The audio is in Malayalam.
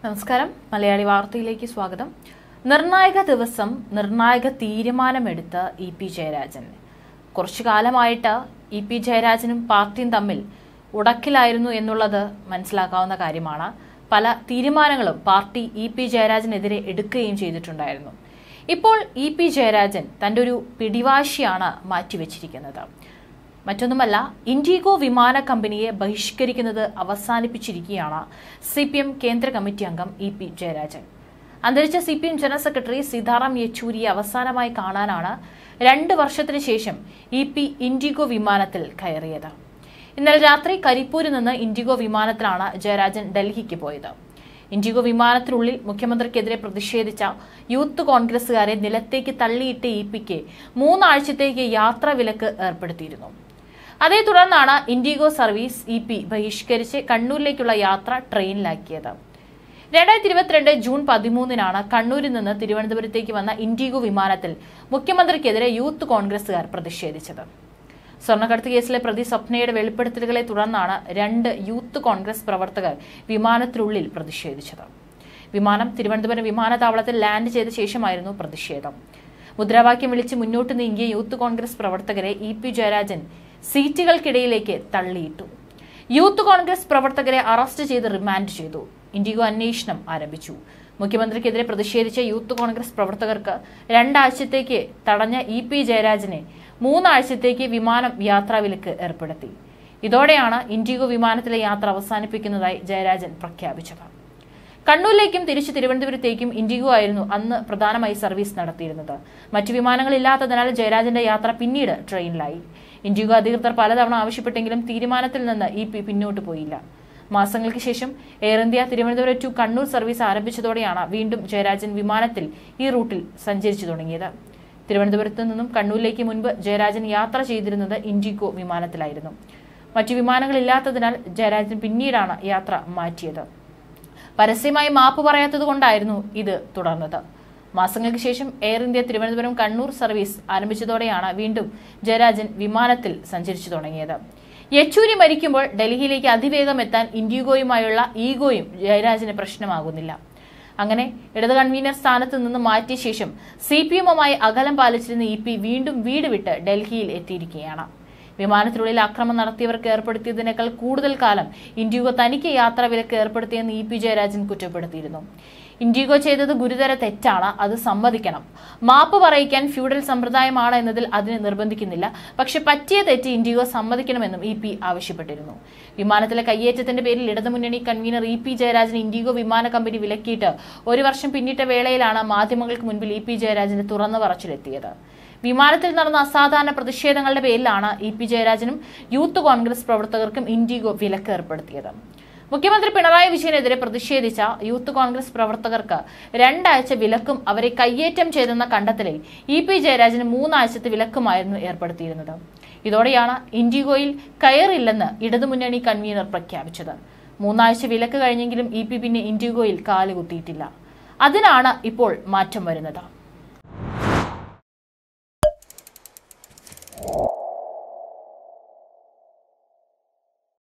നമസ്കാരം. മലയാളി വാർത്തയിലേക്ക് സ്വാഗതം. നിർണായക ദിവസം നിർണായക തീരുമാനമെടുത്ത ഇ.പി. ജയരാജൻ. കുറച്ചു കാലമായിട്ട് ഇ.പി. ജയരാജനും പാർട്ടിയും തമ്മിൽ ഉടക്കിലായിരുന്നു എന്നുള്ളത് മനസ്സിലാക്കാവുന്ന കാര്യമാണ്. പല തീരുമാനങ്ങളും പാർട്ടി ഇ.പി. ജയരാജനെതിരെ എടുക്കുകയും ചെയ്തിട്ടുണ്ടായിരുന്നു. ഇപ്പോൾ ഇ.പി. ജയരാജൻ തന്റെ ഒരു പിടിവാശിയാണ് മാറ്റിവെച്ചിരിക്കുന്നത്. മറ്റൊന്നുമല്ല, ഇൻഡിഗോ വിമാന കമ്പനിയെ ബഹിഷ്കരിക്കുന്നത് അവസാനിപ്പിച്ചിരിക്കുകയാണ് CPM കേന്ദ്ര കമ്മിറ്റി അംഗം ഇ.പി. ജയരാജൻ. അന്തരിച്ച CPM ജനറൽ സെക്രട്ടറി സീതാറാം യെച്ചൂരിയെ അവസാനമായി കാണാനാണ് 2 വർഷത്തിനു ശേഷം ഇ.പി. ഇൻഡിഗോ വിമാനത്തിൽ കയറിയത്. ഇന്നലെ രാത്രി കരിപ്പൂരിൽ നിന്ന് ഇൻഡിഗോ വിമാനത്തിലാണ് ജയരാജൻ ഡൽഹിക്ക് പോയത്. ഇൻഡിഗോ വിമാനത്തിനുള്ളിൽ മുഖ്യമന്ത്രിക്കെതിരെ പ്രതിഷേധിച്ച യൂത്ത് കോൺഗ്രസുകാരെ നിലത്തേക്ക് തള്ളിയിട്ട ഇ.പിക്ക് 3 ആഴ്ചത്തേക്ക് യാത്രാ വിലക്ക് ഏർപ്പെടുത്തിയിരുന്നു. അതേ തുടർന്നാണ് ഇൻഡിഗോ സർവീസ് ഇ.പി. ബഹിഷ്കരിച്ച് കണ്ണൂരിലേക്കുള്ള യാത്ര ട്രെയിനിലാക്കിയത്. 2022 ജൂൺ 13 കണ്ണൂരിൽ നിന്ന് തിരുവനന്തപുരത്തേക്ക് വന്ന ഇൻഡിഗോ വിമാനത്തിൽ മുഖ്യമന്ത്രിക്കെതിരെ യൂത്ത് കോൺഗ്രസുകാർ പ്രതിഷേധിച്ചത്. സ്വർണ്ണക്കടത്ത് കേസിലെ പ്രതി സ്വപ്നയുടെ വെളിപ്പെടുത്തലുകളെ തുടർന്നാണ് 2 യൂത്ത് കോൺഗ്രസ് പ്രവർത്തകർ വിമാനത്തിനുള്ളിൽ പ്രതിഷേധിച്ചത്. വിമാനം തിരുവനന്തപുരം വിമാനത്താവളത്തിൽ ലാൻഡ് ചെയ്ത ശേഷമായിരുന്നു പ്രതിഷേധം. മുദ്രാവാക്യം വിളിച്ച് മുന്നോട്ട് നീങ്ങിയ യൂത്ത് കോൺഗ്രസ് പ്രവർത്തകരെ ഇ.പി. ജയരാജൻ സീറ്റുകൾക്കിടയിലേക്ക് തള്ളിയിട്ടു. യൂത്ത് കോൺഗ്രസ് പ്രവർത്തകരെ അറസ്റ്റ് ചെയ്ത് റിമാൻഡ് ചെയ്തു. ഇൻഡിഗോ അന്വേഷണം ആരംഭിച്ചു. മുഖ്യമന്ത്രിക്കെതിരെ പ്രതിഷേധിച്ച യൂത്ത് കോൺഗ്രസ് പ്രവർത്തകർക്ക് 2 ആഴ്ചത്തേക്ക് തടഞ്ഞ ഇ.പി. ജയരാജനെ 3 ആഴ്ചത്തേക്ക് വിമാനം യാത്രാവിലക്ക് ഏർപ്പെടുത്തി. ഇതോടെയാണ് ഇൻഡിഗോ വിമാനത്തിലെ യാത്ര അവസാനിപ്പിക്കുന്നതായി ജയരാജൻ പ്രഖ്യാപിച്ചത്. കണ്ണൂരിലേക്കും തിരിച്ച് തിരുവനന്തപുരത്തേക്കും ഇൻഡിഗോ ആയിരുന്നു അന്ന് പ്രധാനമായി സർവീസ് നടത്തിയിരുന്നത്. മറ്റു വിമാനങ്ങളില്ലാത്തതിനാൽ ജയരാജന്റെ യാത്ര പിന്നീട് ട്രെയിനിലായി. ഇൻഡിഗോ അധികൃതർ പലതവണ ആവശ്യപ്പെട്ടെങ്കിലും തീരുമാനത്തിൽ നിന്ന് ഇ.പി. പിന്നോട്ട് പോയില്ല. മാസങ്ങൾക്ക് ശേഷം Air India Thiruvananthapuram to Kannur service ആരംഭിച്ചതോടെയാണ് വീണ്ടും ജയരാജൻ വിമാനത്തിൽ ഈ റൂട്ടിൽ സഞ്ചരിച്ചു തുടങ്ങിയത്. തിരുവനന്തപുരത്ത് നിന്നും കണ്ണൂരിലേക്ക് മുൻപ് ജയരാജൻ യാത്ര ചെയ്തിരുന്നത് ഇൻഡിഗോ വിമാനത്തിലായിരുന്നു. മറ്റു വിമാനങ്ങളില്ലാത്തതിനാൽ ജയരാജൻ പിന്നീടാണ് യാത്ര മാറ്റിയത്. പരസ്യമായി മാപ്പ് പറയാത്തതുകൊണ്ടായിരുന്നു ഇത് തുടർന്നത്. മാസങ്ങൾക്ക് ശേഷം Air India Thiruvananthapuram Kannur service ആരംഭിച്ചതോടെയാണ് വീണ്ടും ജയരാജൻ വിമാനത്തിൽ സഞ്ചരിച്ചു തുടങ്ങിയത്. യെച്ചൂരി മരിക്കുമ്പോൾ ഡൽഹിയിലേക്ക് അതിവേഗം എത്താൻ ഇൻഡിഗോയുമായുള്ള ഈഗോയും ജയരാജന് പ്രശ്നമാകുന്നില്ല. അങ്ങനെ ഇടത് കൺവീനർ സ്ഥാനത്ത് നിന്ന് മാറ്റിയ ശേഷം CPM-മായി അകലം പാലിച്ചിരുന്ന ഇ.പി. വീണ്ടും വീട് വിട്ട് ഡൽഹിയിൽ എത്തിയിരിക്കുകയാണ്. വിമാനത്തിനുള്ളിൽ ആക്രമണം നടത്തിയവർക്ക് ഏർപ്പെടുത്തിയതിനേക്കാൾ കൂടുതൽ കാലം ഇൻഡിഗോ തനിക്ക് യാത്രാ വിലക്ക് ഏർപ്പെടുത്തിയെന്ന് ഇ.പി. ജയരാജൻ കുറ്റപ്പെടുത്തിയിരുന്നു. ഇൻഡിഗോ ചെയ്തത് ഗുരുതര തെറ്റാണ്, അത് സമ്മതിക്കണം. മാപ്പ് പറയിക്കാൻ ഫ്യൂഡൽ സമ്പ്രദായമാണ് എന്നതിൽ അതിനെ നിർബന്ധിക്കുന്നില്ല. പക്ഷെ പറ്റിയ തെറ്റ് ഇൻഡിഗോ സമ്മതിക്കണമെന്നും ഇ.പി. ആവശ്യപ്പെട്ടിരുന്നു. വിമാനത്തിലെ കയ്യേറ്റത്തിന്റെ പേരിൽ ഇടതുമുന്നണി കൺവീനർ ഇ.പി. ജയരാജൻ ഇൻഡിഗോ വിമാന കമ്പനി വിലക്കിയിട്ട് 1 വർഷം പിന്നിട്ട വേളയിലാണ് മാധ്യമങ്ങൾക്ക് മുൻപിൽ ഇ.പി. ജയരാജന് തുറന്നു പറച്ചിലെത്തിയത്. വിമാനത്തിൽ നടന്ന അസാധാരണ പ്രതിഷേധങ്ങളുടെ പേരിലാണ് ഇ.പി. ജയരാജനും യൂത്ത് കോൺഗ്രസ് പ്രവർത്തകർക്കും ഇൻഡിഗോ വിലക്ക് ഏർപ്പെടുത്തിയത്. മുഖ്യമന്ത്രി പിണറായി വിജയനെതിരെ പ്രതിഷേധിച്ച യൂത്ത് കോൺഗ്രസ് പ്രവർത്തകർക്ക് 2 ആഴ്ച വിലക്കും അവരെ കയ്യേറ്റം ചെയ്തെന്ന കണ്ടെത്തലിൽ ഇ.പി. ജയരാജന് 3 ആഴ്ചത്തെ വിലക്കുമായിരുന്നു ഏർപ്പെടുത്തിയിരുന്നത്. ഇതോടെയാണ് ഇൻഡിഗോയിൽ കയറില്ലെന്ന് ഇടതുമുന്നണി കൺവീനർ പ്രഖ്യാപിച്ചത്. 3 ആഴ്ച വിലക്ക് കഴിഞ്ഞെങ്കിലും ഇ.പി. പിന്നെ ഇൻഡിഗോയിൽ കാലുകുത്തിയിട്ടില്ല. അതിനാണ് ഇപ്പോൾ മാറ്റം വരുന്നത്.